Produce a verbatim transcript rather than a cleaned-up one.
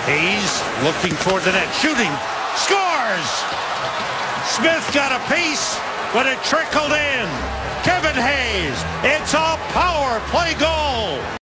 Hayes looking toward the net, shooting, scores! Smith got a piece, but it trickled in. Kevin Hayes, it's a power play goal.